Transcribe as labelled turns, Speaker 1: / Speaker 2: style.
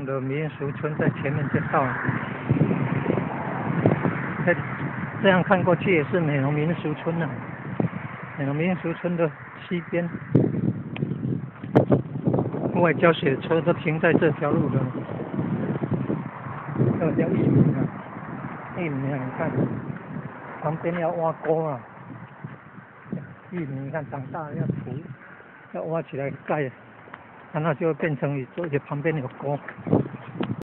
Speaker 1: 栋的民俗村在前面就到了。这样看过去也是美浓民俗村了，美浓民俗村的西边，外教学车都停在这条路的。这叫玉米啊，玉米啊，你看旁边要挖沟啊，玉米你看长大了要土，要挖起来盖，那就会变成一座旁边有沟。